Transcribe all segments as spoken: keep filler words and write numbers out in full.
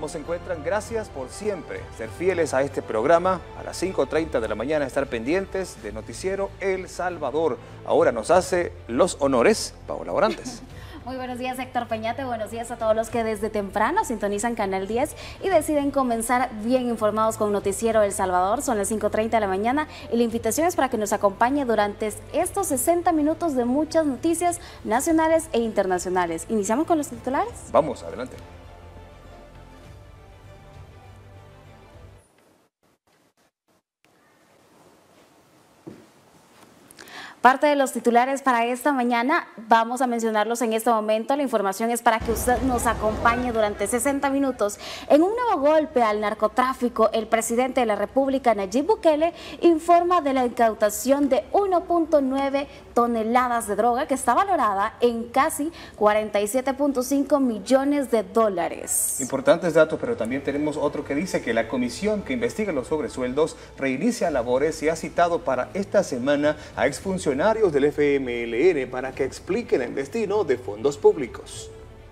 ¿Cómo se encuentran? Gracias por siempre ser fieles a este programa. A las cinco treinta de la mañana estar pendientes de Noticiero El Salvador. Ahora nos hace los honores Paola Orantes. Muy buenos días, Héctor Peñate. Buenos días a todos los que desde temprano sintonizan Canal diez y deciden comenzar bien informados con Noticiero El Salvador. Son las cinco treinta de la mañana y la invitación es para que nos acompañe durante estos sesenta minutos de muchas noticias nacionales e internacionales. ¿Iniciamos con los titulares? Vamos, adelante. Parte de los titulares para esta mañana, vamos a mencionarlos en este momento. La información es para que usted nos acompañe durante sesenta minutos. En un nuevo golpe al narcotráfico, el presidente de la República, Nayib Bukele, informa de la incautación de uno punto nueve toneladas de droga que está valorada en casi cuarenta y siete punto cinco millones de dólares. Importantes datos, pero también tenemos otro que dice que la comisión que investiga los sobresueldos reinicia labores y ha citado para esta semana a exfuncionarios del F M L N para que expliquen el destino de fondos públicos.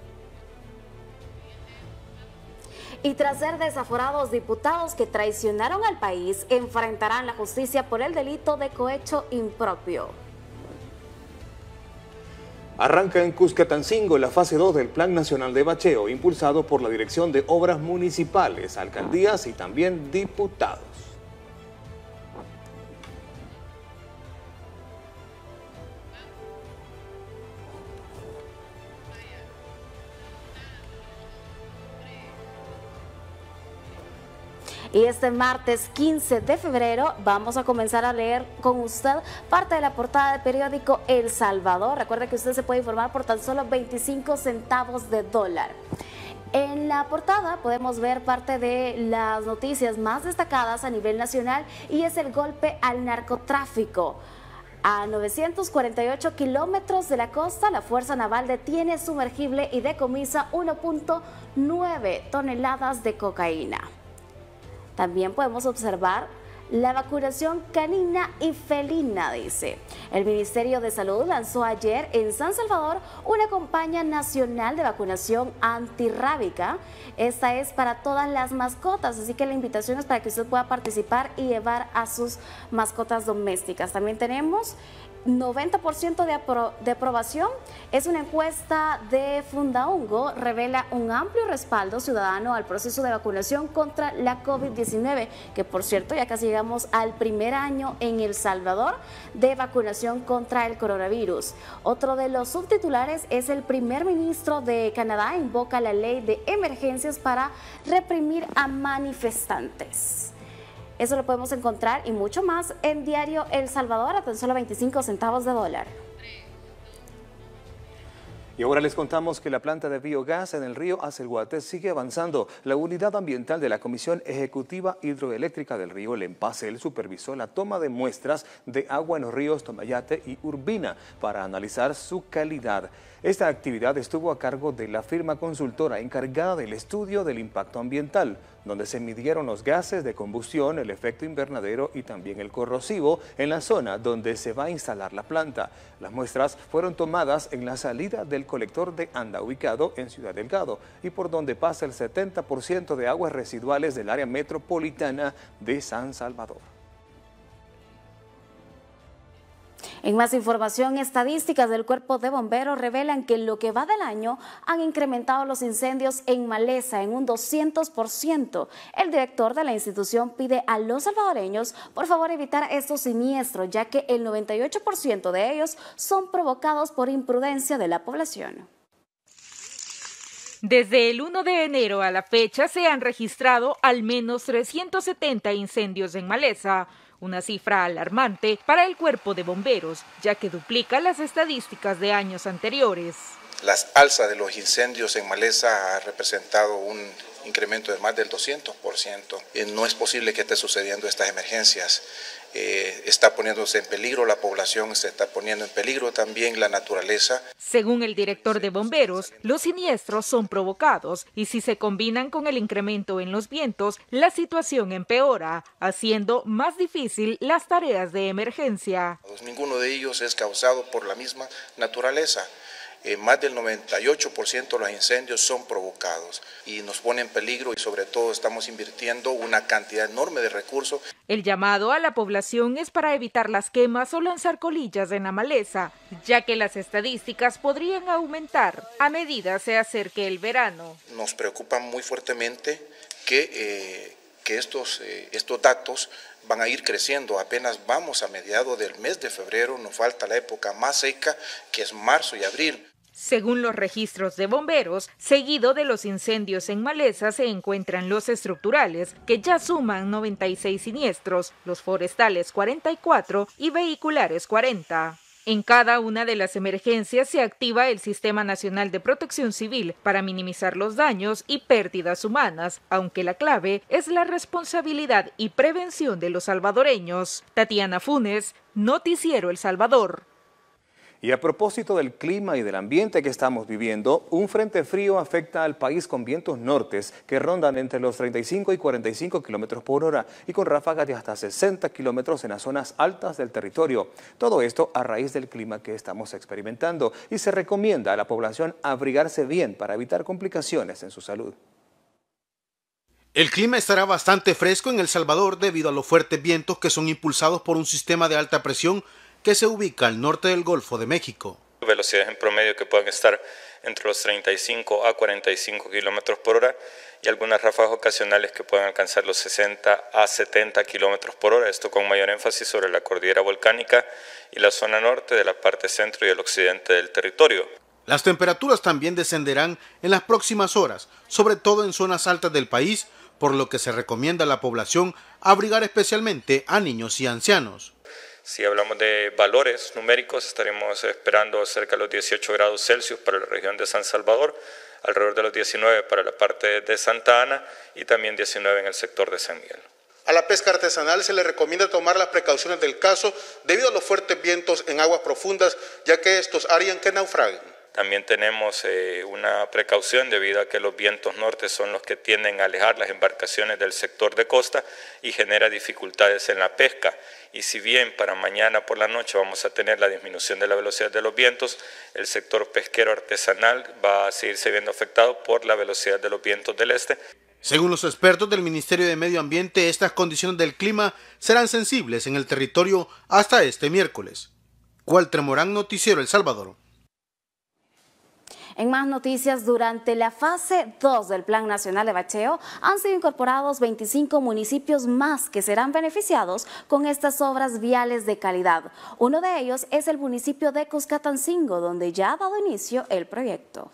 Y tras ser desaforados, diputados que traicionaron al país enfrentarán la justicia por el delito de cohecho impropio. Arranca en Cuscatancingo la fase dos del Plan Nacional de Bacheo, impulsado por la Dirección de Obras Municipales, Alcaldías y también diputados. Y este martes quince de febrero vamos a comenzar a leer con usted parte de la portada del periódico El Salvador. Recuerde que usted se puede informar por tan solo veinticinco centavos de dólar. En la portada podemos ver parte de las noticias más destacadas a nivel nacional y es el golpe al narcotráfico. A novecientos cuarenta y ocho kilómetros de la costa, la Fuerza Naval detiene sumergible y decomisa uno punto nueve toneladas de cocaína. También podemos observar la vacunación canina y felina, dice. El Ministerio de Salud lanzó ayer en San Salvador una campaña nacional de vacunación antirrábica. Esta es para todas las mascotas, así que la invitación es para que usted pueda participar y llevar a sus mascotas domésticas. También tenemos noventa por ciento de, apro de aprobación. Es una encuesta de Fundaongo, revela un amplio respaldo ciudadano al proceso de vacunación contra la COVID diecinueve, que por cierto ya casi llegamos al primer año en El Salvador de vacunación contra el coronavirus. Otro de los subtitulares es el primer ministro de Canadá invoca la ley de emergencias para reprimir a manifestantes. Eso lo podemos encontrar y mucho más en Diario El Salvador a tan solo veinticinco centavos de dólar. Y ahora les contamos que la planta de biogás en el río Acelguate sigue avanzando. La unidad ambiental de la Comisión Ejecutiva Hidroeléctrica del río Lempasel supervisó la toma de muestras de agua en los ríos Tomayate y Urbina para analizar su calidad. Esta actividad estuvo a cargo de la firma consultora encargada del estudio del impacto ambiental, donde se midieron los gases de combustión, el efecto invernadero y también el corrosivo en la zona donde se va a instalar la planta. Las muestras fueron tomadas en la salida del colector de Anda, ubicado en Ciudad Delgado, y por donde pasa el setenta por ciento de aguas residuales del área metropolitana de San Salvador. En más información, estadísticas del Cuerpo de Bomberos revelan que en lo que va del año han incrementado los incendios en Maleza en un doscientos por ciento. El director de la institución pide a los salvadoreños por favor evitar estos siniestros, ya que el noventa y ocho por ciento de ellos son provocados por imprudencia de la población. Desde el primero de enero a la fecha se han registrado al menos trescientos setenta incendios en Maleza, una cifra alarmante para el Cuerpo de Bomberos, ya que duplica las estadísticas de años anteriores. La alza de los incendios en Maleza ha representado un incremento de más del doscientos por ciento. Eh, no es posible que esté sucediendo estas emergencias. Eh, está poniéndose en peligro la población, se está poniendo en peligro también la naturaleza. Según el director de bomberos, los siniestros son provocados y si se combinan con el incremento en los vientos, la situación empeora, haciendo más difícil las tareas de emergencia. Ninguno de ellos es causado por la misma naturaleza. eh, más del noventa y ocho por ciento de los incendios son provocados y nos pone en peligro y sobre todo estamos invirtiendo una cantidad enorme de recursos. El llamado a la población es para evitar las quemas o lanzar colillas en la maleza, ya que las estadísticas podrían aumentar a medida se acerque el verano. Nos preocupa muy fuertemente que, eh, que estos, eh, estos datos van a ir creciendo. Apenas vamos a mediados del mes de febrero, nos falta la época más seca, que es marzo y abril. Según los registros de bomberos, seguido de los incendios en maleza se encuentran los estructurales, que ya suman noventa y seis siniestros, los forestales cuarenta y cuatro y vehiculares cuarenta. En cada una de las emergencias se activa el Sistema Nacional de Protección Civil para minimizar los daños y pérdidas humanas, aunque la clave es la responsabilidad y prevención de los salvadoreños. Tatiana Funes, Noticiero El Salvador. Y a propósito del clima y del ambiente que estamos viviendo, un frente frío afecta al país con vientos nortes que rondan entre los treinta y cinco y cuarenta y cinco kilómetros por hora y con ráfagas de hasta sesenta kilómetros en las zonas altas del territorio. Todo esto a raíz del clima que estamos experimentando y se recomienda a la población abrigarse bien para evitar complicaciones en su salud. El clima estará bastante fresco en El Salvador debido a los fuertes vientos que son impulsados por un sistema de alta presión que se ubica al norte del Golfo de México. Velocidades en promedio que pueden estar entre los treinta y cinco a cuarenta y cinco kilómetros por hora y algunas ráfagas ocasionales que pueden alcanzar los sesenta a setenta kilómetros por hora, esto con mayor énfasis sobre la cordillera volcánica y la zona norte de la parte centro y el occidente del territorio. Las temperaturas también descenderán en las próximas horas, sobre todo en zonas altas del país, por lo que se recomienda a la población abrigar especialmente a niños y ancianos. Si hablamos de valores numéricos, estaremos esperando cerca de los dieciocho grados Celsius para la región de San Salvador, alrededor de los diecinueve para la parte de Santa Ana y también diecinueve en el sector de San Miguel. A la pesca artesanal se le recomienda tomar las precauciones del caso debido a los fuertes vientos en aguas profundas, ya que estos harían que naufraguen. También tenemos eh, una precaución debido a que los vientos norte son los que tienden a alejar las embarcaciones del sector de costa y genera dificultades en la pesca. Y si bien para mañana por la noche vamos a tener la disminución de la velocidad de los vientos, el sector pesquero artesanal va a seguirse viendo afectado por la velocidad de los vientos del este. Según los expertos del Ministerio de Medio Ambiente, estas condiciones del clima serán sensibles en el territorio hasta este miércoles. Walter Morán, Noticiero El Salvador. En más noticias, durante la fase dos del Plan Nacional de Bacheo han sido incorporados veinticinco municipios más que serán beneficiados con estas obras viales de calidad. Uno de ellos es el municipio de Cuscatancingo, donde ya ha dado inicio el proyecto.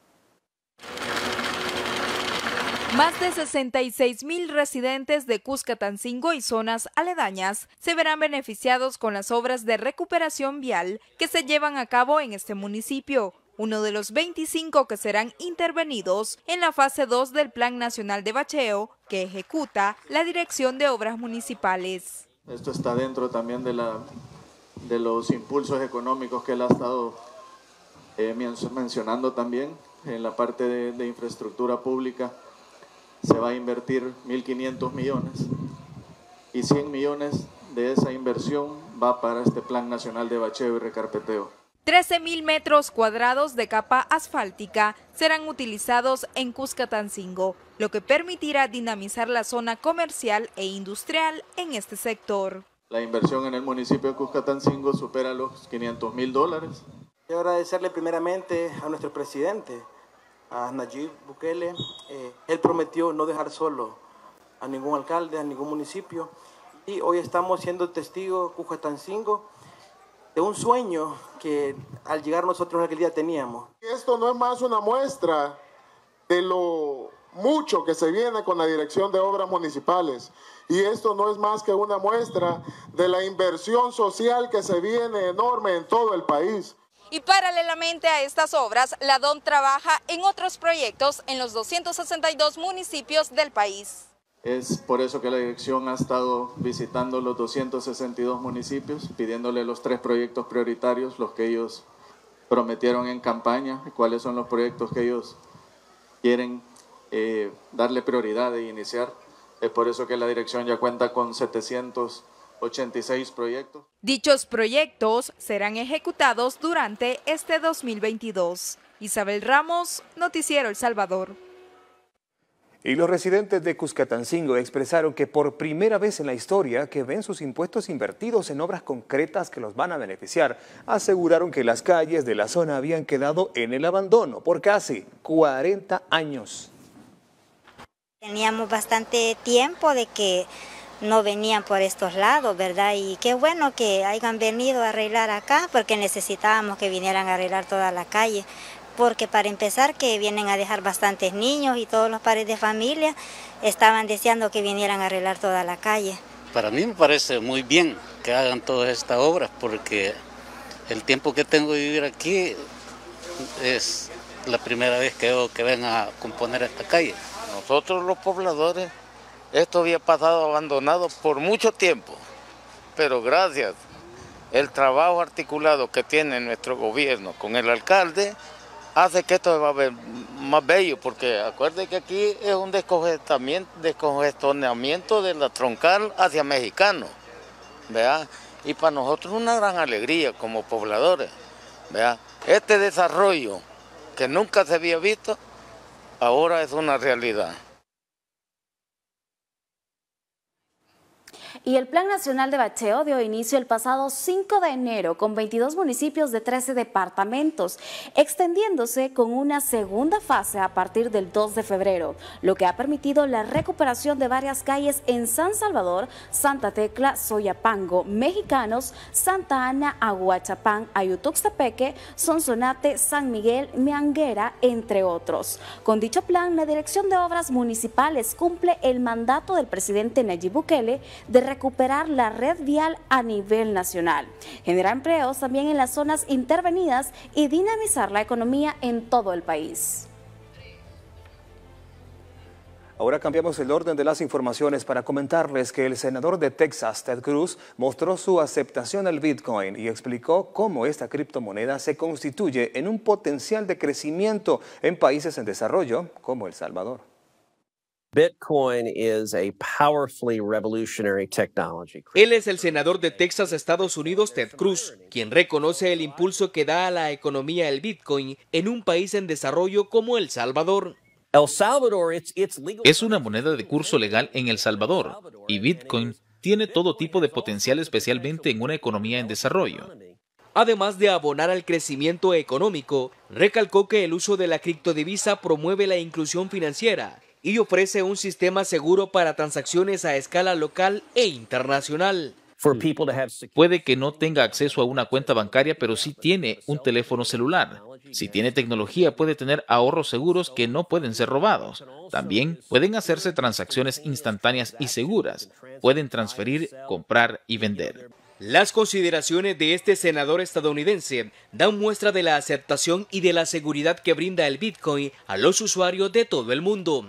Más de sesenta y seis mil residentes de Cuscatancingo y zonas aledañas se verán beneficiados con las obras de recuperación vial que se llevan a cabo en este municipio, uno de los veinticinco que serán intervenidos en la fase dos del Plan Nacional de Bacheo que ejecuta la Dirección de Obras Municipales. Esto está dentro también de, la, de los impulsos económicos que él ha estado eh, mencionando también en la parte de, de infraestructura pública. Se va a invertir mil quinientos millones y cien millones de esa inversión va para este Plan Nacional de Bacheo y Recarpeteo. trece mil metros cuadrados de capa asfáltica serán utilizados en Cuscatancingo, lo que permitirá dinamizar la zona comercial e industrial en este sector. La inversión en el municipio de Cuscatancingo supera los quinientos mil dólares. Quiero agradecerle primeramente a nuestro presidente, a Nayib Bukele. Eh, él prometió no dejar solo a ningún alcalde, a ningún municipio, y hoy estamos siendo testigos, Cuscatancingo, de un sueño que al llegar nosotros en aquel día teníamos. Esto no es más una muestra de lo mucho que se viene con la Dirección de Obras Municipales, y esto no es más que una muestra de la inversión social que se viene enorme en todo el país. Y paralelamente a estas obras, la D O M trabaja en otros proyectos en los doscientos sesenta y dos municipios del país. Es por eso que la dirección ha estado visitando los doscientos sesenta y dos municipios, pidiéndole los tres proyectos prioritarios, los que ellos prometieron en campaña, y cuáles son los proyectos que ellos quieren eh, darle prioridad e iniciar. Es por eso que la dirección ya cuenta con setecientos ochenta y seis proyectos. Dichos proyectos serán ejecutados durante este dos mil veintidós. Isabel Ramos, Noticiero El Salvador. Y los residentes de Cuscatancingo expresaron que por primera vez en la historia que ven sus impuestos invertidos en obras concretas que los van a beneficiar. Aseguraron que las calles de la zona habían quedado en el abandono por casi cuarenta años. Teníamos bastante tiempo de que no venían por estos lados, ¿verdad? Y qué bueno que hayan venido a arreglar acá, porque necesitábamos que vinieran a arreglar toda la calle. Porque para empezar que vienen a dejar bastantes niños y todos los padres de familia estaban deseando que vinieran a arreglar toda la calle. Para mí me parece muy bien que hagan todas estas obras porque el tiempo que tengo de vivir aquí es la primera vez que veo que ven a componer esta calle. Nosotros los pobladores, esto había pasado abandonado por mucho tiempo, pero gracias al trabajo articulado que tiene nuestro gobierno con el alcalde, hace que esto va a ver más bello, porque acuérdense que aquí es un descongestionamiento de la troncal hacia Mexicano, ¿verdad? Y para nosotros es una gran alegría como pobladores, ¿verdad? Este desarrollo que nunca se había visto, ahora es una realidad. Y el Plan Nacional de Bacheo dio inicio el pasado cinco de enero con veintidós municipios de trece departamentos, extendiéndose con una segunda fase a partir del dos de febrero, lo que ha permitido la recuperación de varias calles en San Salvador, Santa Tecla, Soyapango, Mexicanos, Santa Ana, Aguachapán, Ayutuxtepeque, Sonsonate, San Miguel, Mianguera, entre otros. Con dicho plan, la Dirección de Obras Municipales cumple el mandato del presidente Nayib Bukele de recuperar la red vial a nivel nacional, generar empleos también en las zonas intervenidas y dinamizar la economía en todo el país. Ahora cambiamos el orden de las informaciones para comentarles que el senador de Texas, Ted Cruz, mostró su aceptación al Bitcoin y explicó cómo esta criptomoneda se constituye en un potencial de crecimiento en países en desarrollo como El Salvador. Bitcoin is a powerfully revolutionary technology. Él es el senador de Texas, Estados Unidos, Ted Cruz, quien reconoce el impulso que da a la economía el Bitcoin en un país en desarrollo como El Salvador. El Salvador it's, it's legal. Es una moneda de curso legal en El Salvador y Bitcoin tiene todo tipo de potencial, especialmente en una economía en desarrollo. Además de abonar al crecimiento económico, recalcó que el uso de la criptodivisa promueve la inclusión financiera y ofrece un sistema seguro para transacciones a escala local e internacional. Puede que no tenga acceso a una cuenta bancaria, pero sí tiene un teléfono celular. Si tiene tecnología, puede tener ahorros seguros que no pueden ser robados. También pueden hacerse transacciones instantáneas y seguras. Pueden transferir, comprar y vender. Las consideraciones de este senador estadounidense dan muestra de la aceptación y de la seguridad que brinda el Bitcoin a los usuarios de todo el mundo.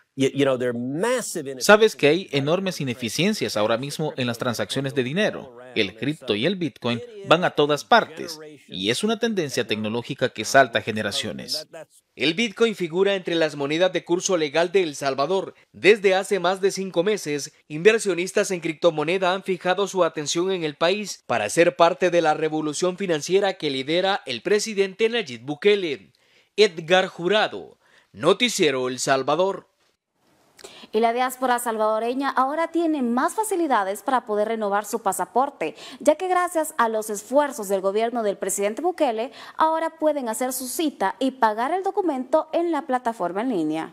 Sabes que hay enormes ineficiencias ahora mismo en las transacciones de dinero. El cripto y el Bitcoin van a todas partes y es una tendencia tecnológica que salta generaciones. El Bitcoin figura entre las monedas de curso legal de El Salvador. Desde hace más de cinco meses, inversionistas en criptomoneda han fijado su atención en el país para ser parte de la revolución financiera que lidera el presidente Nayib Bukele. Edgar Jurado, Noticiero El Salvador. Y la diáspora salvadoreña ahora tiene más facilidades para poder renovar su pasaporte, ya que gracias a los esfuerzos del gobierno del presidente Bukele, ahora pueden hacer su cita y pagar el documento en la plataforma en línea.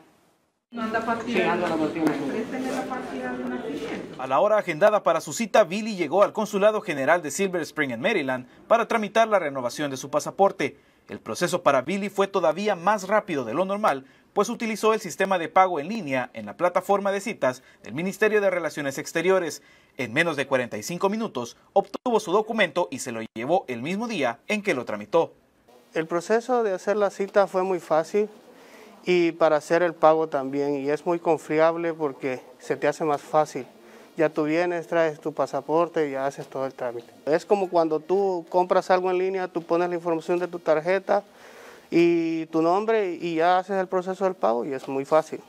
A la hora agendada para su cita, Billy llegó al Consulado General de Silver Spring en Maryland para tramitar la renovación de su pasaporte. El proceso para Billy fue todavía más rápido de lo normal, pues utilizó el sistema de pago en línea en la plataforma de citas del Ministerio de Relaciones Exteriores. En menos de cuarenta y cinco minutos obtuvo su documento y se lo llevó el mismo día en que lo tramitó. El proceso de hacer la cita fue muy fácil y para hacer el pago también, y es muy confiable porque se te hace más fácil. Ya tú vienes, traes tu pasaporte y ya haces todo el trámite. Es como cuando tú compras algo en línea, tú pones la información de tu tarjeta y tu nombre y ya haces el proceso del pago y es muy fácil.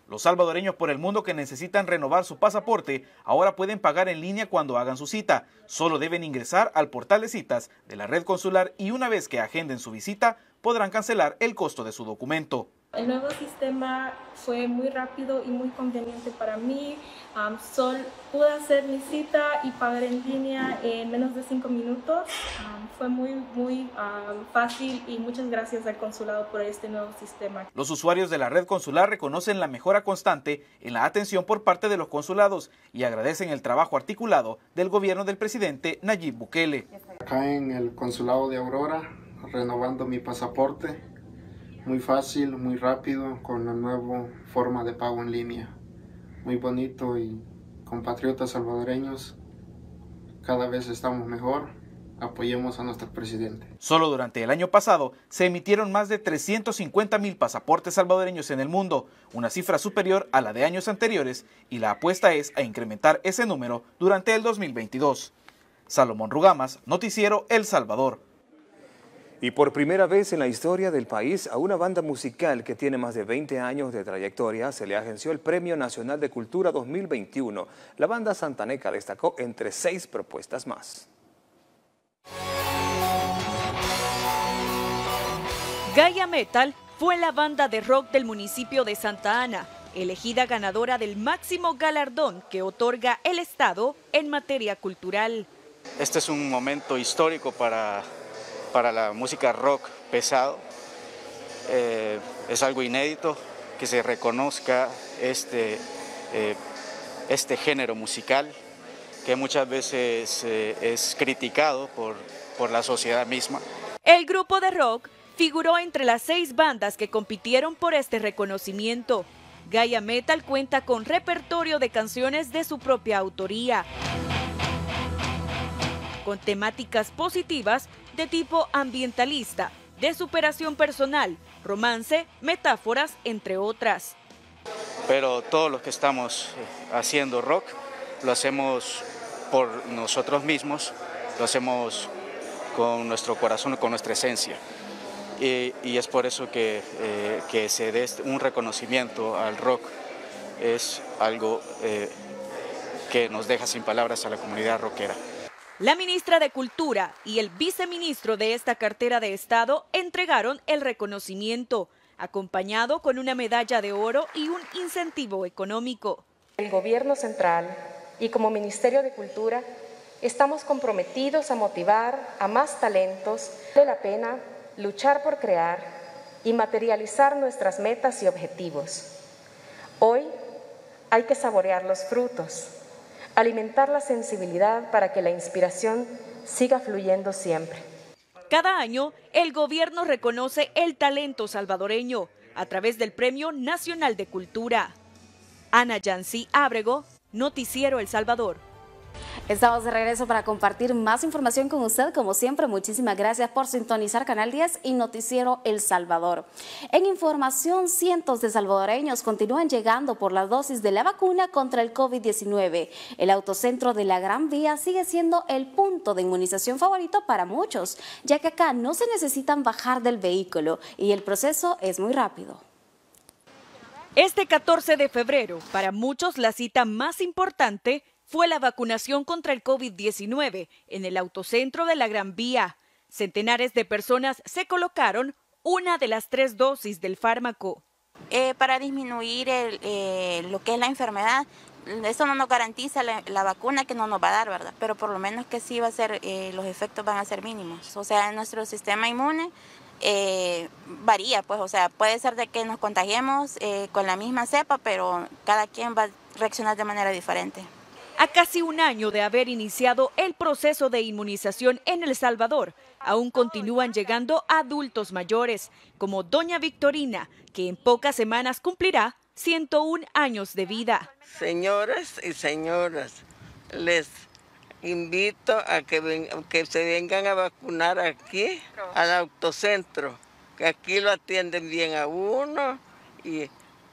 Los salvadoreños por el mundo que necesitan renovar su pasaporte ahora pueden pagar en línea cuando hagan su cita. Solo deben ingresar al portal de citas de la red consular y una vez que agenden su visita podrán cancelar el costo de su documento. El nuevo sistema fue muy rápido y muy conveniente para mí. Um, sol, pude hacer mi cita y pagar en línea en menos de cinco minutos. Um, fue muy, muy um, fácil y muchas gracias al consulado por este nuevo sistema. Los usuarios de la red consular reconocen la mejora constante en la atención por parte de los consulados y agradecen el trabajo articulado del gobierno del presidente Nayib Bukele. Acá en el consulado de Aurora, renovando mi pasaporte. Muy fácil, muy rápido, con la nueva forma de pago en línea. Muy bonito y compatriotas salvadoreños, cada vez estamos mejor. Apoyemos a nuestro presidente. Solo durante el año pasado se emitieron más de trescientos cincuenta mil pasaportes salvadoreños en el mundo, una cifra superior a la de años anteriores, y la apuesta es a incrementar ese número durante el dos mil veintidós. Salomón Rugamas, Noticiero El Salvador. Y por primera vez en la historia del país, a una banda musical que tiene más de veinte años de trayectoria se le agenció el Premio Nacional de Cultura dos mil veintiuno. La banda santaneca destacó entre seis propuestas más. Gaia Metal fue la banda de rock del municipio de Santa Ana, elegida ganadora del máximo galardón que otorga el Estado en materia cultural. Este es un momento histórico para... para la música rock pesado. Eh, es algo inédito que se reconozca este, eh, este género musical que muchas veces eh, es criticado por, por la sociedad misma. El grupo de rock figuró entre las seis bandas que compitieron por este reconocimiento. Gaia Metal cuenta con repertorio de canciones de su propia autoría, con temáticas positivas de tipo ambientalista, de superación personal, romance, metáforas, entre otras. Pero todos los que estamos haciendo rock, lo hacemos por nosotros mismos, lo hacemos con nuestro corazón, con nuestra esencia. Y, y es por eso que, eh, que se dé un reconocimiento al rock, es algo eh, que nos deja sin palabras a la comunidad rockera. La ministra de Cultura y el viceministro de esta cartera de Estado entregaron el reconocimiento, acompañado con una medalla de oro y un incentivo económico. El Gobierno Central y como Ministerio de Cultura estamos comprometidos a motivar a más talentos. Vale la pena luchar por crear y materializar nuestras metas y objetivos. Hoy hay que saborear los frutos, alimentar la sensibilidad para que la inspiración siga fluyendo siempre. Cada año, el gobierno reconoce el talento salvadoreño a través del Premio Nacional de Cultura. Ana Yancy Ábrego, Noticiero El Salvador. Estamos de regreso para compartir más información con usted. Como siempre, muchísimas gracias por sintonizar Canal diez y Noticiero El Salvador. En información, cientos de salvadoreños continúan llegando por la dosis de la vacuna contra el COVID diecinueve. El autocentro de la Gran Vía sigue siendo el punto de inmunización favorito para muchos, ya que acá no se necesitan bajar del vehículo y el proceso es muy rápido. Este catorce de febrero, para muchos la cita más importante fue la vacunación contra el COVID diecinueve en el autocentro de la Gran Vía. Centenares de personas se colocaron una de las tres dosis del fármaco. Eh, para disminuir el, eh, lo que es la enfermedad, eso no nos garantiza la, la vacuna que no nos va a dar, ¿verdad? Pero por lo menos que sí va a ser, eh, los efectos van a ser mínimos. O sea, nuestro sistema inmune eh, varía, pues, o sea, puede ser de que nos contagiemos eh, con la misma cepa, pero cada quien va a reaccionar de manera diferente. A casi un año de haber iniciado el proceso de inmunización en El Salvador, aún continúan llegando adultos mayores, como doña Victorina, que en pocas semanas cumplirá ciento un años de vida. Señoras y señoras, les invito a que, ven, que se vengan a vacunar aquí, al autocentro, que aquí lo atienden bien a uno y...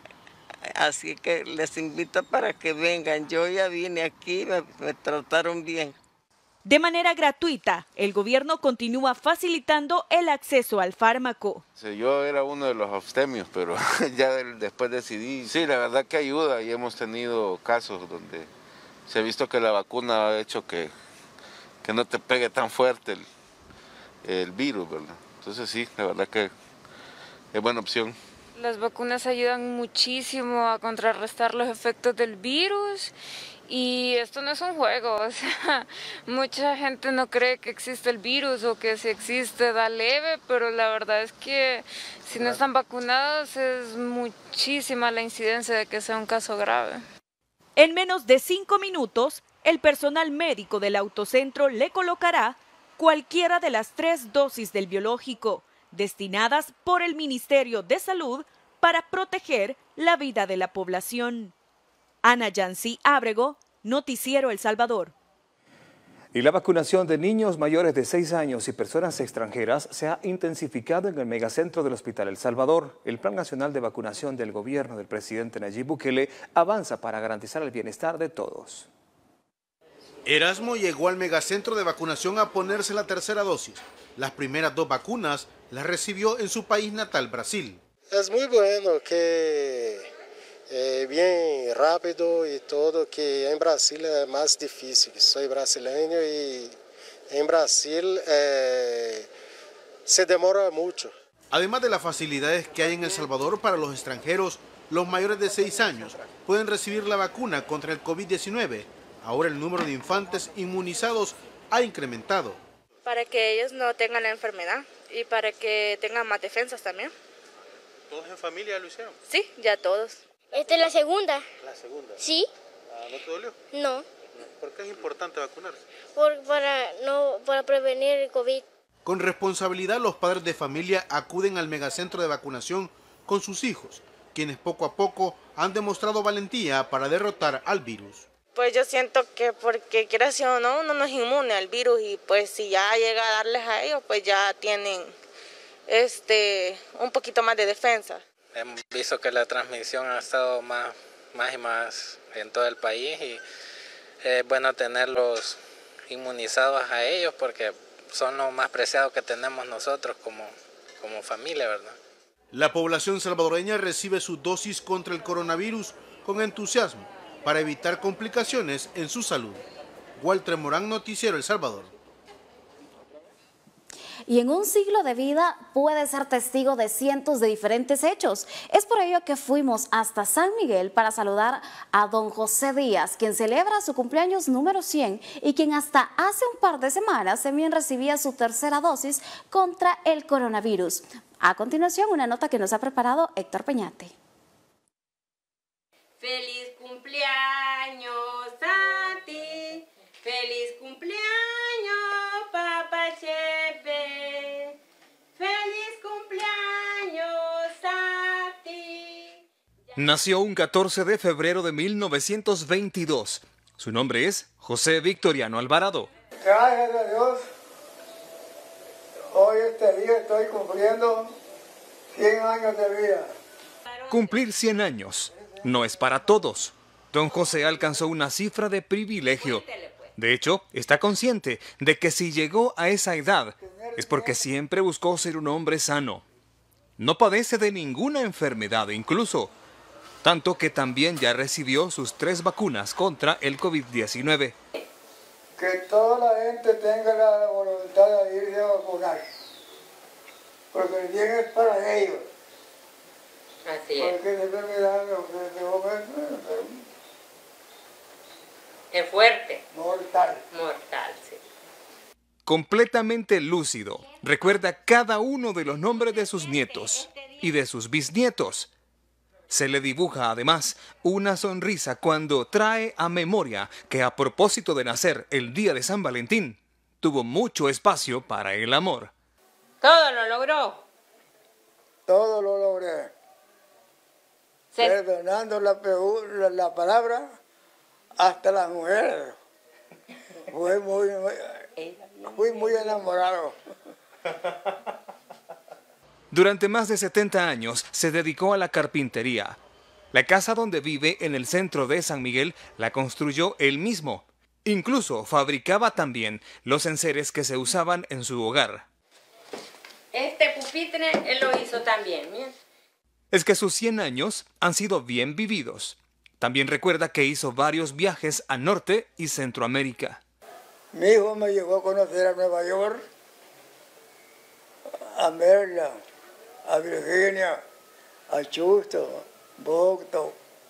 Así que les invito para que vengan. Yo ya vine aquí, me, me trataron bien. De manera gratuita, el gobierno continúa facilitando el acceso al fármaco. Yo era uno de los abstemios, pero ya después decidí. Sí, la verdad que ayuda y hemos tenido casos donde se ha visto que la vacuna ha hecho que, que no te pegue tan fuerte el, el virus, ¿verdad? Entonces sí, la verdad que es buena opción. Las vacunas ayudan muchísimo a contrarrestar los efectos del virus y esto no es un juego, o sea, mucha gente no cree que existe el virus o que si existe da leve, pero la verdad es que si no están vacunados es muchísima la incidencia de que sea un caso grave. En menos de cinco minutos, el personal médico del autocentro le colocará cualquiera de las tres dosis del biológico, destinadas por el Ministerio de Salud para proteger la vida de la población. Ana Yancy Ábrego, Noticiero El Salvador. Y la vacunación de niños mayores de seis años y personas extranjeras se ha intensificado en el megacentro del Hospital El Salvador. El Plan Nacional de Vacunación del gobierno del presidente Nayib Bukele avanza para garantizar el bienestar de todos. Erasmo llegó al megacentro de vacunación a ponerse la tercera dosis. Las primeras dos vacunas las recibió en su país natal, Brasil. Es muy bueno que eh, bien rápido y todo, que en Brasil es más difícil. Soy brasileño y en Brasil eh, se demora mucho. Además de las facilidades que hay en El Salvador para los extranjeros, los mayores de seis años pueden recibir la vacuna contra el COVID diecinueve. Ahora el número de infantes inmunizados ha incrementado. Para que ellos no tengan la enfermedad y para que tengan más defensas también. ¿Todos en familia lo hicieron? Sí, ya todos. Esta es la segunda. ¿La segunda? Sí. Ah, ¿no te dolió? No. ¿Por qué es importante vacunarse? Por, para, no, para prevenir el COVID. Con responsabilidad, los padres de familia acuden al megacentro de vacunación con sus hijos, quienes poco a poco han demostrado valentía para derrotar al virus. Pues yo siento que porque quiera sí o no, uno no es inmune al virus y pues si ya llega a darles a ellos, pues ya tienen este un poquito más de defensa. Hemos visto que la transmisión ha estado más, más y más en todo el país y es bueno tenerlos inmunizados a ellos porque son los más preciados que tenemos nosotros como, como familia, ¿verdad? La población salvadoreña recibe su dosis contra el coronavirus con entusiasmo para evitar complicaciones en su salud. Walter Morán, Noticiero El Salvador. Y en un siglo de vida puede ser testigo de cientos de diferentes hechos. Es por ello que fuimos hasta San Miguel para saludar a don José Díaz, quien celebra su cumpleaños número cien y quien hasta hace un par de semanas también recibía su tercera dosis contra el coronavirus. A continuación, una nota que nos ha preparado Héctor Peñate. Feliz cumpleaños a ti, feliz cumpleaños Papá Chepe, feliz cumpleaños a ti. Nació un catorce de febrero de mil novecientos veintidós. Su nombre es José Victoriano Alvarado. Gracias a Dios, hoy este día estoy cumpliendo cien años de vida. Cumplir cien años no es para todos. Don José alcanzó una cifra de privilegio. De hecho, está consciente de que si llegó a esa edad es porque siempre buscó ser un hombre sano. No padece de ninguna enfermedad incluso, tanto que también ya recibió sus tres vacunas contra el COVID diecinueve. Que toda la gente tenga la voluntad de irse a vacunar, porque el bien es para ellos. Así es. Porque esa enfermedad no es fuerte. Mortal. Mortal, sí. Completamente lúcido, recuerda cada uno de los nombres de sus nietos y de sus bisnietos. Se le dibuja además una sonrisa cuando trae a memoria que a propósito de nacer el día de San Valentín, tuvo mucho espacio para el amor. Todo lo logró. Todo lo logré. Se... Perdonando la, la, la palabra hasta las mujeres. Fui muy, muy, fui muy enamorado. Durante más de setenta años se dedicó a la carpintería. La casa donde vive en el centro de San Miguel la construyó él mismo. Incluso fabricaba también los enseres que se usaban en su hogar. Este pupitre él lo hizo también, mira. Es que sus cien años han sido bien vividos. También recuerda que hizo varios viajes a Norte y Centroamérica. Mi hijo me llevó a conocer a Nueva York, a Maryland, a Virginia, a Houston, Boston.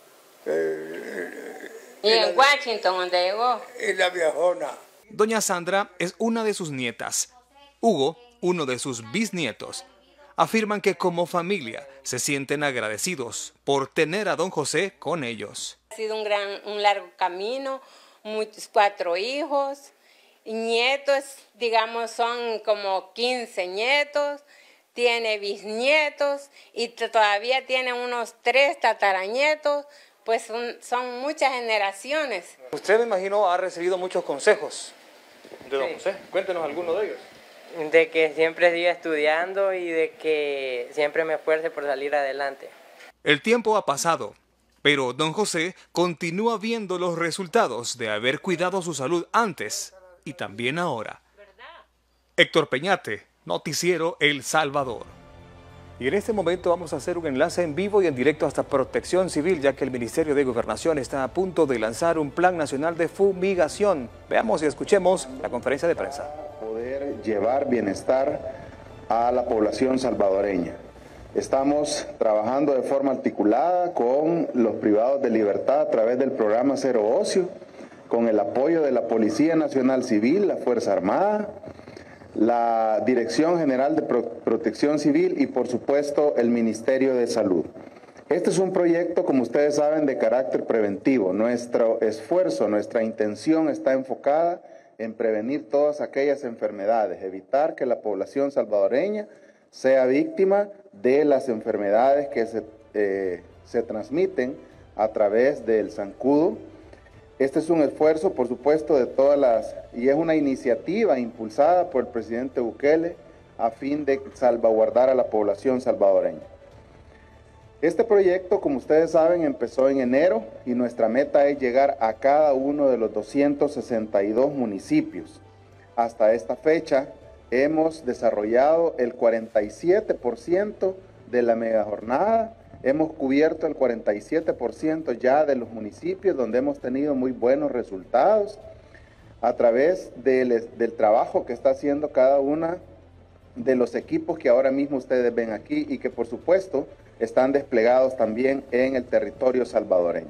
Eh, y en la, Washington, donde llegó. Y la viajona. Doña Sandra es una de sus nietas. Hugo, uno de sus bisnietos. Afirman que como familia se sienten agradecidos por tener a don José con ellos. Ha sido un, gran, un largo camino, muchos, cuatro hijos, nietos, digamos, son como quince nietos, tiene bisnietos y todavía tiene unos tres tataranietos, pues son, son muchas generaciones. Usted, me imagino, ha recibido muchos consejos de don sí. José. Cuéntenos alguno de ellos. De que siempre siga estudiando y de que siempre me esfuerce por salir adelante. El tiempo ha pasado, pero don José continúa viendo los resultados de haber cuidado su salud antes y también ahora. Héctor Peñate, Noticiero El Salvador. Y en este momento vamos a hacer un enlace en vivo y en directo hasta Protección Civil, ya que el Ministerio de Gobernación está a punto de lanzar un plan nacional de fumigación. Veamos y escuchemos la conferencia de prensa. Poder llevar bienestar a la población salvadoreña. Estamos trabajando de forma articulada con los privados de libertad a través del programa Cero Ocio, con el apoyo de la Policía Nacional Civil, la Fuerza Armada, la Dirección General de Pro- Protección Civil y, por supuesto, el Ministerio de Salud. Este es un proyecto, como ustedes saben, de carácter preventivo. Nuestro esfuerzo, nuestra intención está enfocada en prevenir todas aquellas enfermedades, evitar que la población salvadoreña sea víctima de las enfermedades que se, eh, se transmiten a través del zancudo. Este es un esfuerzo, por supuesto, de todas las, y es una iniciativa impulsada por el presidente Bukele a fin de salvaguardar a la población salvadoreña. Este proyecto, como ustedes saben, empezó en enero y nuestra meta es llegar a cada uno de los doscientos sesenta y dos municipios. Hasta esta fecha hemos desarrollado el cuarenta y siete por ciento de la megajornada. Hemos cubierto el cuarenta y siete por ciento ya de los municipios donde hemos tenido muy buenos resultados a través del, del trabajo que está haciendo cada una de los equipos que ahora mismo ustedes ven aquí y que por supuesto están desplegados también en el territorio salvadoreño.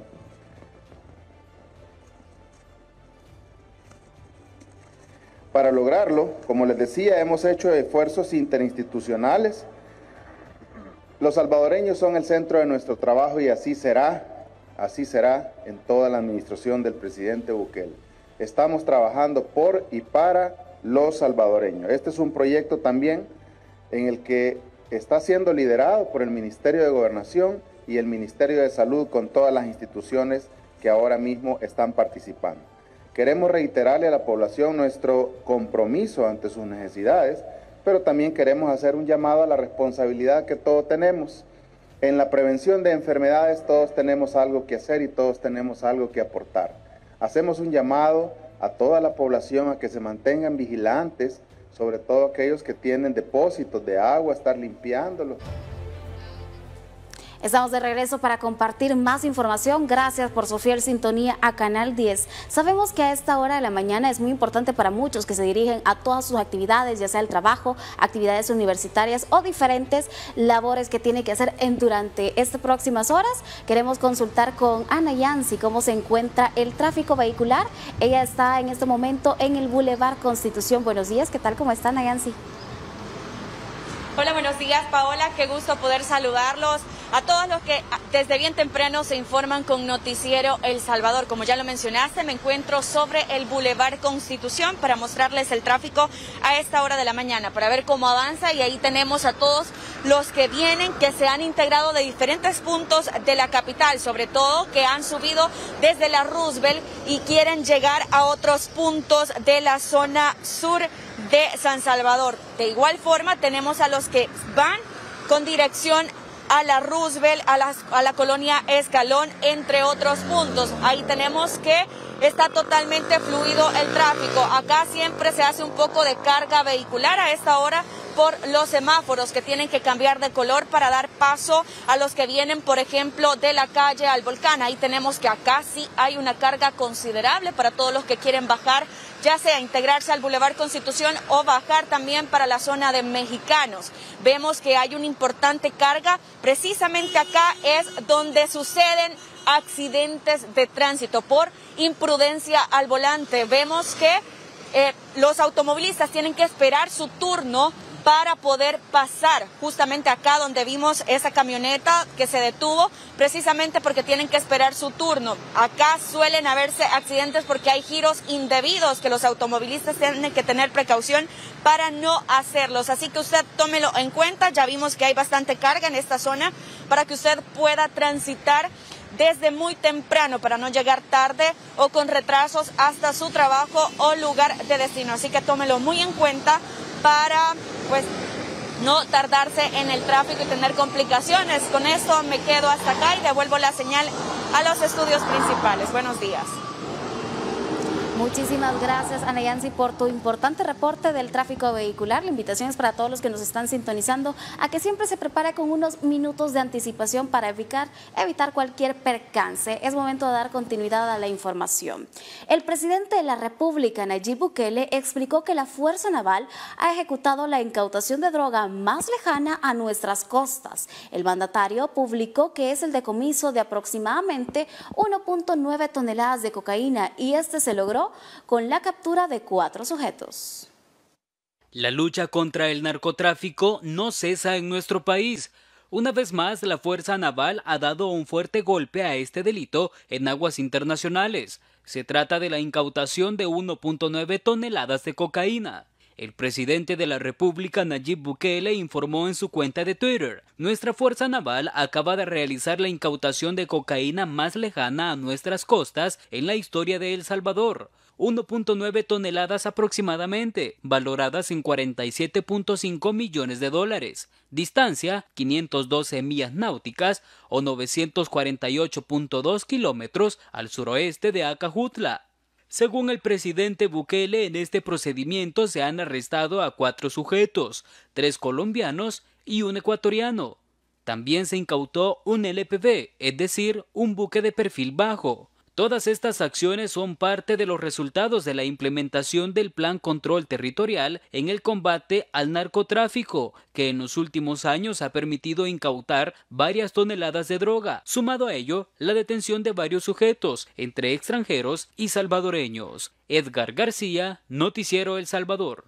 Para lograrlo, como les decía, hemos hecho esfuerzos interinstitucionales. Los salvadoreños son el centro de nuestro trabajo y así será, así será en toda la administración del presidente Bukele. Estamos trabajando por y para los salvadoreños. Este es un proyecto también en el que está siendo liderado por el Ministerio de Gobernación y el Ministerio de Salud con todas las instituciones que ahora mismo están participando. Queremos reiterarle a la población nuestro compromiso ante sus necesidades, pero también queremos hacer un llamado a la responsabilidad que todos tenemos. En la prevención de enfermedades todos tenemos algo que hacer y todos tenemos algo que aportar. Hacemos un llamado a toda la población a que se mantengan vigilantes, sobre todo aquellos que tienen depósitos de agua, estar limpiándolos. Estamos de regreso para compartir más información. Gracias por su fiel sintonía a Canal diez. Sabemos que a esta hora de la mañana es muy importante para muchos que se dirigen a todas sus actividades, ya sea el trabajo, actividades universitarias o diferentes labores que tiene que hacer en, durante estas próximas horas. Queremos consultar con Ana Yancy cómo se encuentra el tráfico vehicular. Ella está en este momento en el Boulevard Constitución. Buenos días, ¿qué tal? ¿Cómo está, Ana Yancy? Hola, buenos días, Paola. Qué gusto poder saludarlos a todos los que desde bien temprano se informan con Noticiero El Salvador. Como ya lo mencionaste, me encuentro sobre el Boulevard Constitución para mostrarles el tráfico a esta hora de la mañana, para ver cómo avanza. Y ahí tenemos a todos los que vienen, que se han integrado de diferentes puntos de la capital, sobre todo que han subido desde la Roosevelt y quieren llegar a otros puntos de la zona sur de San Salvador. De igual forma, tenemos a los que van con dirección a la Roosevelt, a la, a la colonia Escalón, entre otros puntos. Ahí tenemos que está totalmente fluido el tráfico. Acá siempre se hace un poco de carga vehicular a esta hora por los semáforos que tienen que cambiar de color para dar paso a los que vienen, por ejemplo, de la calle al Volcán. Ahí tenemos que acá sí hay una carga considerable para todos los que quieren bajar, ya sea integrarse al Boulevard Constitución o bajar también para la zona de Mexicanos. Vemos que hay una importante carga, precisamente acá es donde suceden accidentes de tránsito por imprudencia al volante. Vemos que eh, los automovilistas tienen que esperar su turno para poder pasar justamente acá donde vimos esa camioneta que se detuvo, precisamente porque tienen que esperar su turno. Acá suelen haberse accidentes porque hay giros indebidos que los automovilistas tienen que tener precaución para no hacerlos. Así que usted tómelo en cuenta, ya vimos que hay bastante carga en esta zona para que usted pueda transitar desde muy temprano para no llegar tarde o con retrasos hasta su trabajo o lugar de destino. Así que tómelo muy en cuenta para pues no tardarse en el tráfico y tener complicaciones. Con esto me quedo hasta acá y devuelvo la señal a los estudios principales. Buenos días. Muchísimas gracias, Ana Yancy, por tu importante reporte del tráfico vehicular. La invitación es para todos los que nos están sintonizando a que siempre se prepare con unos minutos de anticipación para evitar, evitar cualquier percance. Es momento de dar continuidad a la información. El presidente de la República, Nayib Bukele, explicó que la Fuerza Naval ha ejecutado la incautación de droga más lejana a nuestras costas. El mandatario publicó que es el decomiso de aproximadamente uno punto nueve toneladas de cocaína y este se logró con la captura de cuatro sujetos. La lucha contra el narcotráfico no cesa en nuestro país. Una vez más, la Fuerza Naval ha dado un fuerte golpe a este delito en aguas internacionales. Se trata de la incautación de uno punto nueve toneladas de cocaína. El presidente de la República, Nayib Bukele, informó en su cuenta de Twitter: nuestra Fuerza Naval acaba de realizar la incautación de cocaína más lejana a nuestras costas en la historia de El Salvador. uno punto nueve toneladas aproximadamente, valoradas en cuarenta y siete punto cinco millones de dólares. Distancia, quinientas doce millas náuticas o novecientos cuarenta y ocho punto dos kilómetros al suroeste de Acajutla. Según el presidente Bukele, en este procedimiento se han arrestado a cuatro sujetos, tres colombianos y un ecuatoriano. También se incautó un L P V, es decir, un buque de perfil bajo. Todas estas acciones son parte de los resultados de la implementación del Plan Control Territorial en el combate al narcotráfico, que en los últimos años ha permitido incautar varias toneladas de droga. Sumado a ello, la detención de varios sujetos, entre extranjeros y salvadoreños. Edgar García, Noticiero El Salvador.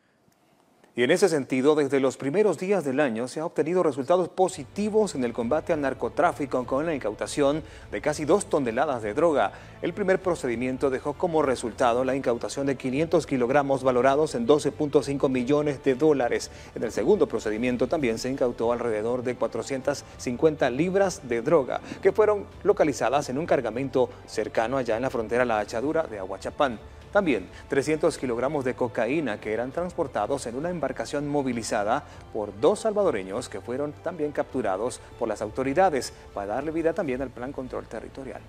Y en ese sentido, desde los primeros días del año se han obtenido resultados positivos en el combate al narcotráfico con la incautación de casi dos toneladas de droga. El primer procedimiento dejó como resultado la incautación de quinientos kilogramos valorados en doce punto cinco millones de dólares. En el segundo procedimiento también se incautó alrededor de cuatrocientas cincuenta libras de droga que fueron localizadas en un cargamento cercano allá en la frontera La Hachadura de Ahuachapán. También trescientos kilogramos de cocaína que eran transportados en una embarcación movilizada por dos salvadoreños que fueron también capturados por las autoridades para darle vida también al Plan Control Territorial.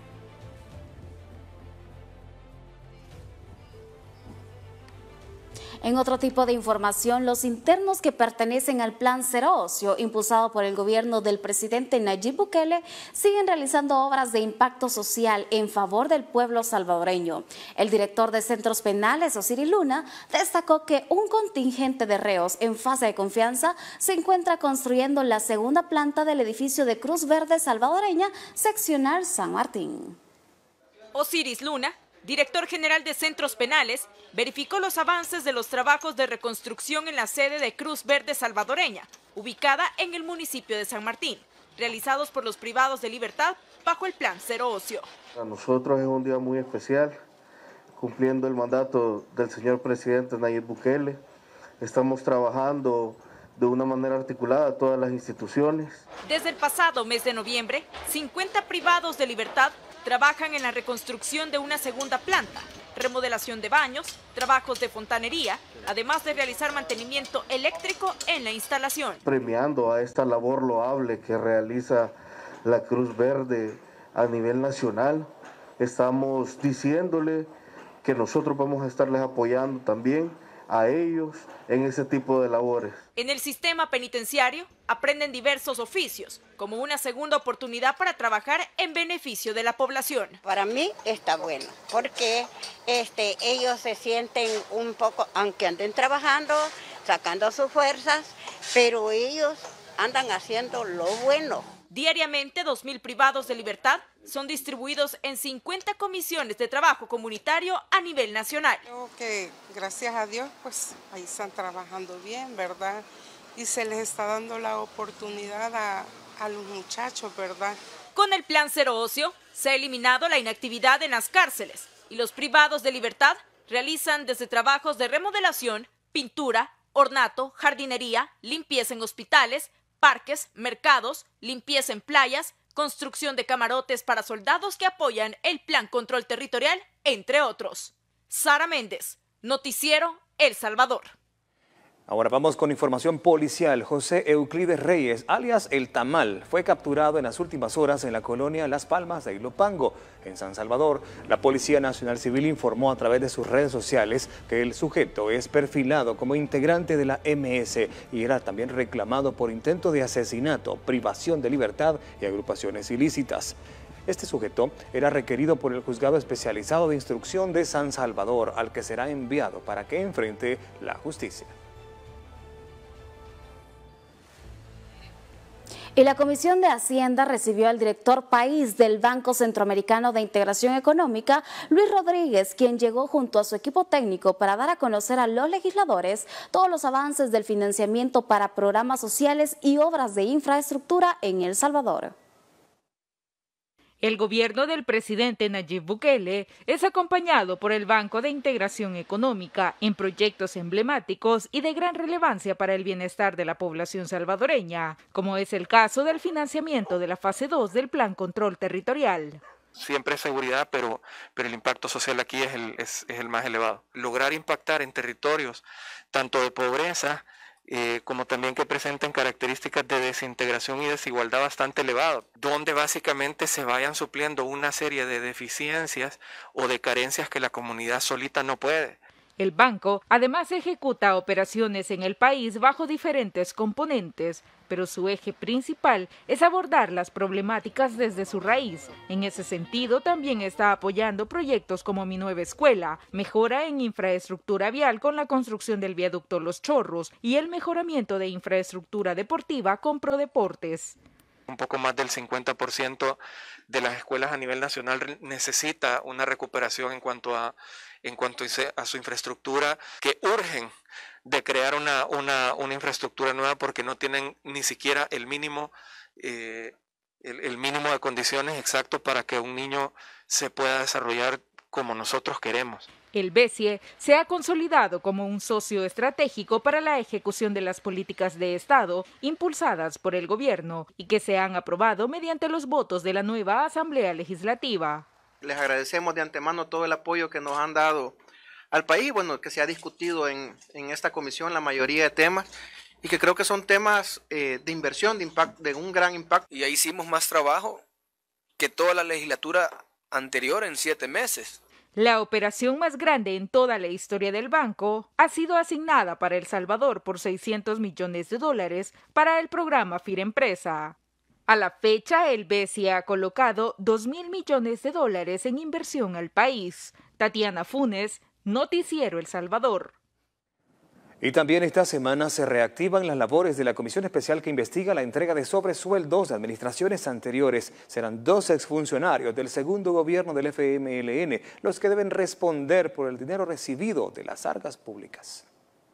En otro tipo de información, los internos que pertenecen al Plan Cero Ocio, impulsado por el gobierno del presidente Nayib Bukele, siguen realizando obras de impacto social en favor del pueblo salvadoreño. El director de Centros Penales, Osiris Luna, destacó que un contingente de reos en fase de confianza se encuentra construyendo la segunda planta del edificio de Cruz Verde Salvadoreña, seccional San Martín. Osiris Luna, director general de Centros Penales, verificó los avances de los trabajos de reconstrucción en la sede de Cruz Verde Salvadoreña, ubicada en el municipio de San Martín, realizados por los privados de libertad bajo el Plan Cero Ocio. Para nosotros es un día muy especial, cumpliendo el mandato del señor presidente Nayib Bukele. Estamos trabajando de una manera articulada todas las instituciones. Desde el pasado mes de noviembre, cincuenta privados de libertad trabajan en la reconstrucción de una segunda planta, remodelación de baños, trabajos de fontanería, además de realizar mantenimiento eléctrico en la instalación. Premiando a esta labor loable que realiza la Cruz Verde a nivel nacional, estamos diciéndole que nosotros vamos a estarles apoyando también a ellos en ese tipo de labores. En el sistema penitenciario aprenden diversos oficios, como una segunda oportunidad para trabajar en beneficio de la población. Para mí está bueno, porque este, ellos se sienten un poco, aunque anden trabajando, sacando sus fuerzas, pero ellos andan haciendo lo bueno. Diariamente, dos mil privados de libertad son distribuidos en cincuenta comisiones de trabajo comunitario a nivel nacional. Creo que gracias a Dios, pues ahí están trabajando bien, ¿verdad? Y se les está dando la oportunidad a, a los muchachos, ¿verdad? Con el Plan Cero Ocio, se ha eliminado la inactividad en las cárceles y los privados de libertad realizan desde trabajos de remodelación, pintura, ornato, jardinería, limpieza en hospitales, parques, mercados, limpieza en playas, construcción de camarotes para soldados que apoyan el Plan Control Territorial, entre otros. Sara Méndez, Noticiero El Salvador. Ahora vamos con información policial. José Euclides Reyes, alias El Tamal, fue capturado en las últimas horas en la colonia Las Palmas de Ilopango, en San Salvador. La Policía Nacional Civil informó a través de sus redes sociales que el sujeto es perfilado como integrante de la M S y era también reclamado por intento de asesinato, privación de libertad y agrupaciones ilícitas. Este sujeto era requerido por el Juzgado Especializado de Instrucción de San Salvador, al que será enviado para que enfrente la justicia. Y la Comisión de Hacienda recibió al director país del Banco Centroamericano de Integración Económica, Luis Rodríguez, quien llegó junto a su equipo técnico para dar a conocer a los legisladores todos los avances del financiamiento para programas sociales y obras de infraestructura en El Salvador. El gobierno del presidente Nayib Bukele es acompañado por el Banco de Integración Económica en proyectos emblemáticos y de gran relevancia para el bienestar de la población salvadoreña, como es el caso del financiamiento de la fase dos del Plan Control Territorial. Siempre es seguridad, pero, pero el impacto social aquí es el, es, es el más elevado. Lograr impactar en territorios tanto de pobreza, Eh, como también que presenten características de desintegración y desigualdad bastante elevadas, donde básicamente se vayan supliendo una serie de deficiencias o de carencias que la comunidad solita no puede. El banco además ejecuta operaciones en el país bajo diferentes componentes, pero su eje principal es abordar las problemáticas desde su raíz. En ese sentido, también está apoyando proyectos como Mi Nueva Escuela, mejora en infraestructura vial con la construcción del viaducto Los Chorros y el mejoramiento de infraestructura deportiva con Prodeportes. Un poco más del cincuenta por ciento de las escuelas a nivel nacional necesita una recuperación en cuanto a, en cuanto a su infraestructura, que urgen de crear una, una, una infraestructura nueva porque no tienen ni siquiera el mínimo, eh, el, el mínimo de condiciones exacto para que un niño se pueda desarrollar como nosotros queremos. El BESIE se ha consolidado como un socio estratégico para la ejecución de las políticas de Estado impulsadas por el gobierno y que se han aprobado mediante los votos de la nueva Asamblea Legislativa. Les agradecemos de antemano todo el apoyo que nos han dado al país, bueno, que se ha discutido en, en esta comisión la mayoría de temas y que creo que son temas eh, de inversión, de, impact, de un gran impacto. Y ahí hicimos más trabajo que toda la legislatura anterior en siete meses. La operación más grande en toda la historia del banco ha sido asignada para El Salvador por seiscientos millones de dólares para el programa Firempresa. A la fecha, el BESIE ha colocado dos mil millones de dólares en inversión al país. Tatiana Funes, Noticiero El Salvador. Y también esta semana se reactivan las labores de la Comisión Especial que investiga la entrega de sobresueldos de administraciones anteriores. Serán dos exfuncionarios del segundo gobierno del F M L N los que deben responder por el dinero recibido de las arcas públicas.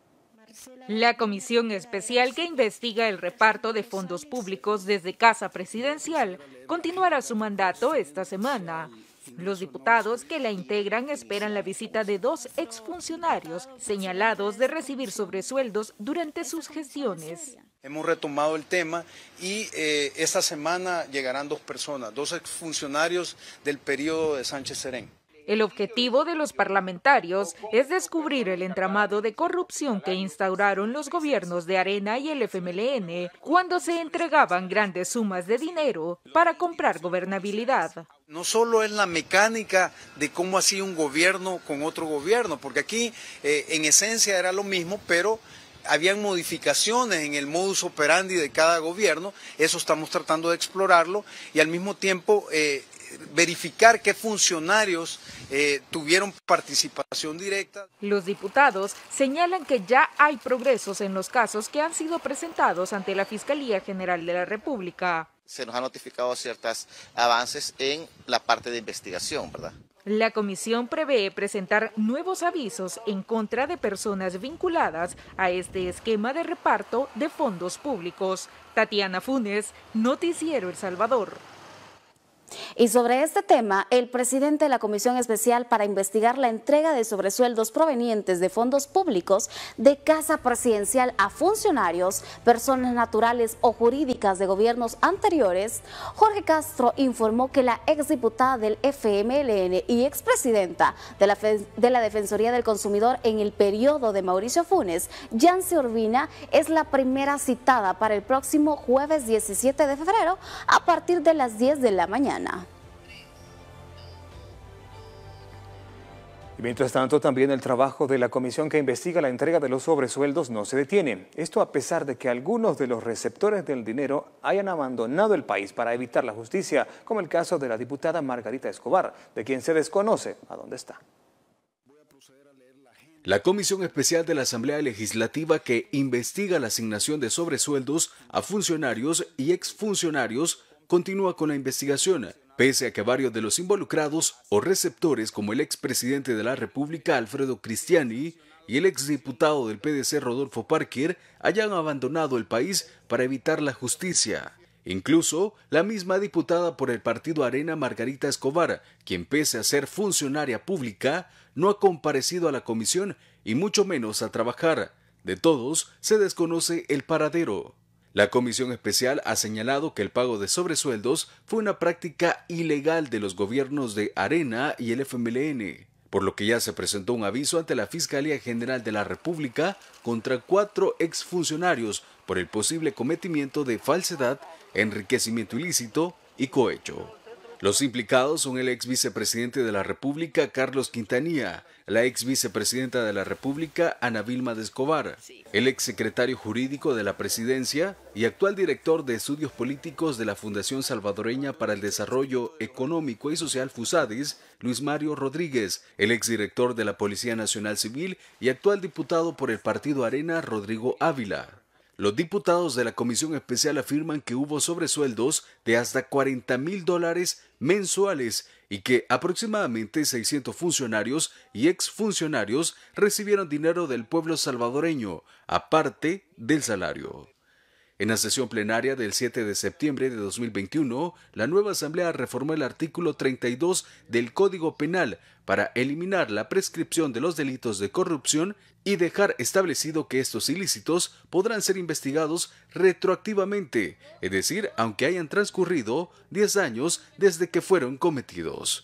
La Comisión Especial que investiga el reparto de fondos públicos desde Casa Presidencial continuará su mandato esta semana. Los diputados que la integran esperan la visita de dos exfuncionarios señalados de recibir sobresueldos durante sus gestiones. Hemos retomado el tema y eh, esta semana llegarán dos personas, dos exfuncionarios del periodo de Sánchez Serén. El objetivo de los parlamentarios es descubrir el entramado de corrupción que instauraron los gobiernos de Arena y el F M L N cuando se entregaban grandes sumas de dinero para comprar gobernabilidad. No solo es la mecánica de cómo hacía un gobierno con otro gobierno, porque aquí eh, en esencia era lo mismo, pero habían modificaciones en el modus operandi de cada gobierno. Eso estamos tratando de explorarlo y al mismo tiempo eh, verificar qué funcionarios eh, tuvieron participación directa. Los diputados señalan que ya hay progresos en los casos que han sido presentados ante la Fiscalía General de la República. Se nos ha notificado ciertos avances en la parte de investigación, ¿verdad? La comisión prevé presentar nuevos avisos en contra de personas vinculadas a este esquema de reparto de fondos públicos. Tatiana Funes, Noticiero El Salvador. Y sobre este tema, el presidente de la Comisión Especial para investigar la entrega de sobresueldos provenientes de fondos públicos de Casa Presidencial a funcionarios, personas naturales o jurídicas de gobiernos anteriores, Jorge Castro informó que la exdiputada del F M L N y expresidenta de la, de la Defensoría del Consumidor en el periodo de Mauricio Funes, Yancy Urbina, es la primera citada para el próximo jueves diecisiete de febrero a partir de las diez de la mañana. Y mientras tanto, también el trabajo de la comisión que investiga la entrega de los sobresueldos no se detiene. Esto a pesar de que algunos de los receptores del dinero hayan abandonado el país para evitar la justicia, como el caso de la diputada Margarita Escobar, de quien se desconoce a dónde está. La Comisión Especial de la Asamblea Legislativa que investiga la asignación de sobresueldos a funcionarios y exfuncionarios continúa con la investigación, pese a que varios de los involucrados o receptores como el expresidente de la República Alfredo Cristiani y el exdiputado del P D C Rodolfo Parker hayan abandonado el país para evitar la justicia. Incluso la misma diputada por el partido Arena Margarita Escobar, quien pese a ser funcionaria pública, no ha comparecido a la comisión y mucho menos a trabajar. De todos se desconoce el paradero. La Comisión Especial ha señalado que el pago de sobresueldos fue una práctica ilegal de los gobiernos de Arena y el F M L N, por lo que ya se presentó un aviso ante la Fiscalía General de la República contra cuatro exfuncionarios por el posible cometimiento de falsedad, enriquecimiento ilícito y cohecho. Los implicados son el ex vicepresidente de la República, Carlos Quintanilla, la ex vicepresidenta de la República, Ana Vilma de Escobar, el ex secretario jurídico de la Presidencia y actual director de estudios políticos de la Fundación Salvadoreña para el Desarrollo Económico y Social FUSADES, Luis Mario Rodríguez, el ex director de la Policía Nacional Civil y actual diputado por el Partido Arena, Rodrigo Ávila. Los diputados de la Comisión Especial afirman que hubo sobresueldos de hasta cuarenta mil dólares mensuales y que aproximadamente seiscientos funcionarios y exfuncionarios recibieron dinero del pueblo salvadoreño, aparte del salario. En la sesión plenaria del siete de septiembre de dos mil veintiuno, la nueva Asamblea reformó el artículo treinta y dos del Código Penal para eliminar la prescripción de los delitos de corrupción y dejar establecido que estos ilícitos podrán ser investigados retroactivamente, es decir, aunque hayan transcurrido diez años desde que fueron cometidos.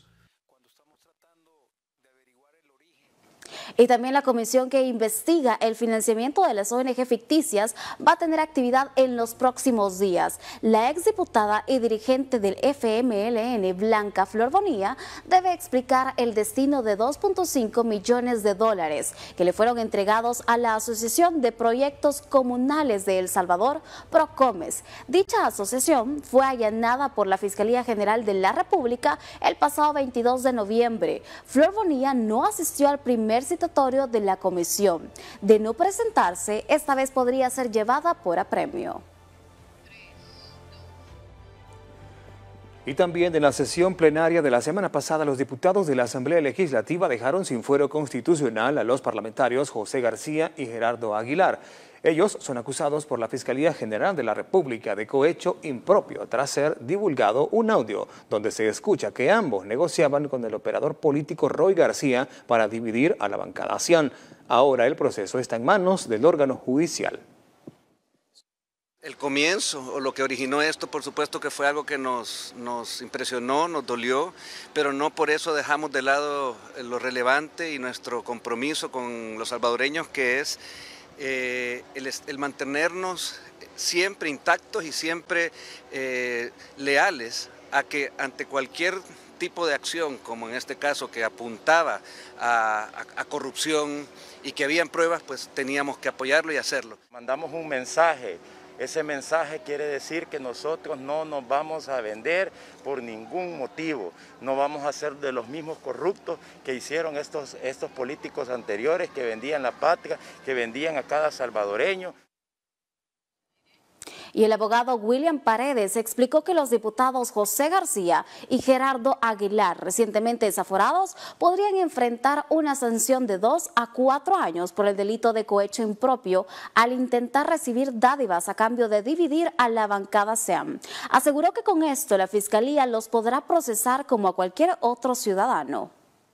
Y también la comisión que investiga el financiamiento de las O N G ficticias va a tener actividad en los próximos días. La exdiputada y dirigente del F M L N, Blanca Flor Bonilla, debe explicar el destino de dos punto cinco millones de dólares que le fueron entregados a la Asociación de Proyectos Comunales de El Salvador, PROCOMES. Dicha asociación fue allanada por la Fiscalía General de la República el pasado veintidós de noviembre. Flor Bonilla no asistió al primer citatorio de la comisión. De no presentarse, esta vez podría ser llevada por apremio. Y también en la sesión plenaria de la semana pasada, los diputados de la Asamblea Legislativa dejaron sin fuero constitucional a los parlamentarios José García y Gerardo Aguilar. Ellos son acusados por la Fiscalía General de la República de cohecho impropio tras ser divulgado un audio donde se escucha que ambos negociaban con el operador político Roy García para dividir a la bancada Cian. Ahora el proceso está en manos del órgano judicial. El comienzo o lo que originó esto, por supuesto que fue algo que nos, nos impresionó, nos dolió, pero no por eso dejamos de lado lo relevante y nuestro compromiso con los salvadoreños, que es eh, el, el mantenernos siempre intactos y siempre eh, leales a que ante cualquier tipo de acción, como en este caso que apuntaba a, a, a corrupción y que habían pruebas, pues teníamos que apoyarlo y hacerlo. Mandamos un mensaje. Ese mensaje quiere decir que nosotros no nos vamos a vender por ningún motivo, no vamos a ser de los mismos corruptos que hicieron estos, estos políticos anteriores que vendían la patria, que vendían a cada salvadoreño. Y el abogado William Paredes explicó que los diputados José García y Gerardo Aguilar, recientemente desaforados, podrían enfrentar una sanción de dos a cuatro años por el delito de cohecho impropio al intentar recibir dádivas a cambio de dividir a la bancada S E A M. Aseguró que con esto la Fiscalía los podrá procesar como a cualquier otro ciudadano.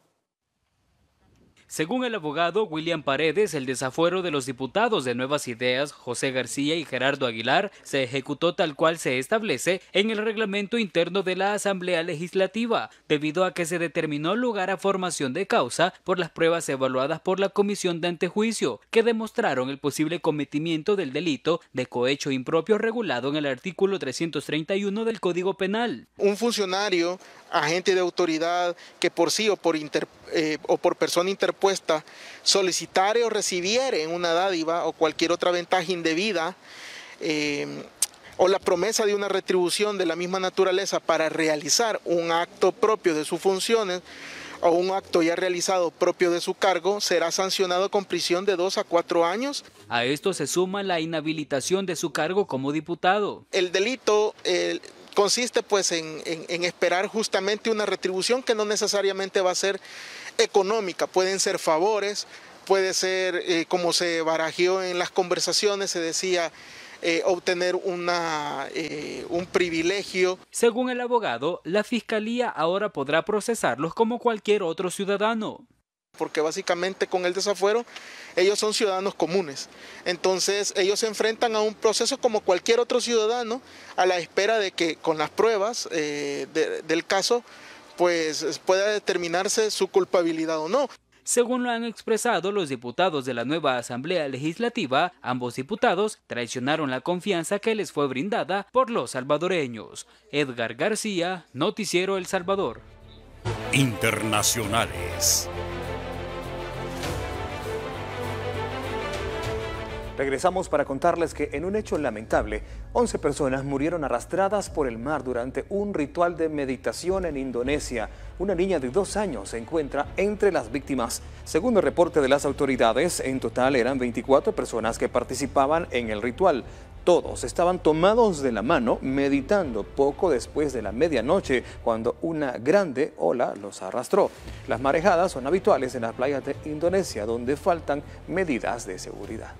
Según el abogado William Paredes, el desafuero de los diputados de Nuevas Ideas, José García y Gerardo Aguilar, se ejecutó tal cual se establece en el reglamento interno de la Asamblea Legislativa, debido a que se determinó lugar a formación de causa por las pruebas evaluadas por la Comisión de Antejuicio, que demostraron el posible cometimiento del delito de cohecho impropio regulado en el artículo trescientos treinta y uno del Código Penal. Un funcionario, agente de autoridad que por sí o por, inter, eh, o por persona interpuesta solicitare o recibiere una dádiva o cualquier otra ventaja indebida eh, o la promesa de una retribución de la misma naturaleza para realizar un acto propio de sus funciones o un acto ya realizado propio de su cargo, será sancionado con prisión de dos a cuatro años. A esto se suma la inhabilitación de su cargo como diputado. El delito eh, consiste pues en, en, en esperar justamente una retribución que no necesariamente va a ser económica, pueden ser favores, puede ser eh, como se barajeó en las conversaciones, se decía eh, obtener una, eh, un privilegio. Según el abogado, la Fiscalía ahora podrá procesarlos como cualquier otro ciudadano. Porque básicamente con el desafuero ellos son ciudadanos comunes, entonces ellos se enfrentan a un proceso como cualquier otro ciudadano a la espera de que con las pruebas eh, de, del caso pues pueda determinarse su culpabilidad o no. Según lo han expresado los diputados de la nueva Asamblea Legislativa, ambos diputados traicionaron la confianza que les fue brindada por los salvadoreños. Edgar García, Noticiero El Salvador. Internacionales. Regresamos para contarles que en un hecho lamentable, once personas murieron arrastradas por el mar durante un ritual de meditación en Indonesia. Una niña de dos años se encuentra entre las víctimas. Según el reporte de las autoridades, en total eran veinticuatro personas que participaban en el ritual. Todos estaban tomados de la mano, meditando poco después de la medianoche, cuando una grande ola los arrastró. Las marejadas son habituales en las playas de Indonesia, donde faltan medidas de seguridad.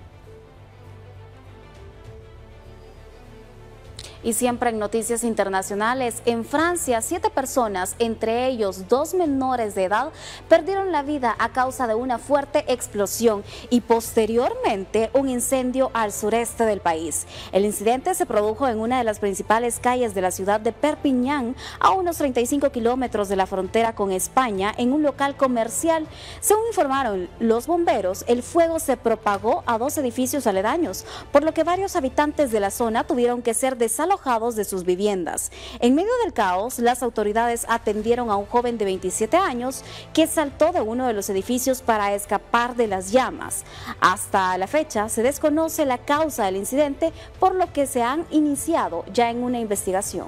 Y siempre en noticias internacionales, en Francia, siete personas, entre ellos dos menores de edad, perdieron la vida a causa de una fuerte explosión y posteriormente un incendio al sureste del país. El incidente se produjo en una de las principales calles de la ciudad de Perpiñán, a unos treinta y cinco kilómetros de la frontera con España, en un local comercial. Según informaron los bomberos, el fuego se propagó a dos edificios aledaños, por lo que varios habitantes de la zona tuvieron que ser desalojados de sus viviendas. En medio del caos, las autoridades atendieron a un joven de veintisiete años que saltó de uno de los edificios para escapar de las llamas. Hasta la fecha se desconoce la causa del incidente, por lo que se han iniciado ya en una investigación.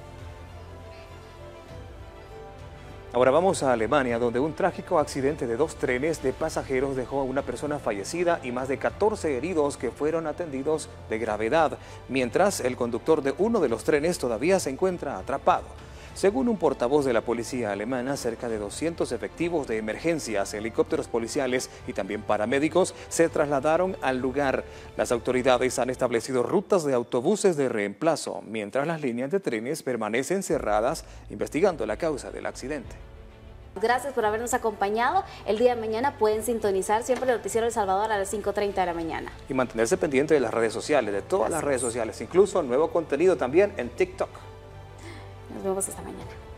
Ahora vamos a Alemania, donde un trágico accidente de dos trenes de pasajeros dejó a una persona fallecida y más de catorce heridos que fueron atendidos de gravedad, mientras el conductor de uno de los trenes todavía se encuentra atrapado. Según un portavoz de la policía alemana, cerca de doscientos efectivos de emergencias, helicópteros policiales y también paramédicos se trasladaron al lugar. Las autoridades han establecido rutas de autobuses de reemplazo, mientras las líneas de trenes permanecen cerradas, investigando la causa del accidente. Gracias por habernos acompañado. El día de mañana pueden sintonizar siempre el Noticiero El Salvador a las cinco treinta de la mañana. Y mantenerse pendiente de las redes sociales, de todas Gracias. las redes sociales, incluso nuevo contenido también en TikTok. Nos vemos esta mañana.